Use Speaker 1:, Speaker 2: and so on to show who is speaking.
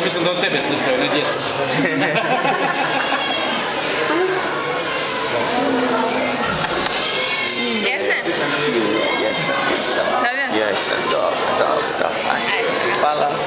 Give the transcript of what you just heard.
Speaker 1: mislim da od tebe slikaju, ne djeca.
Speaker 2: Jeste?
Speaker 3: Jesam.
Speaker 2: Dobro?
Speaker 3: Jesam, dobro. Hvala.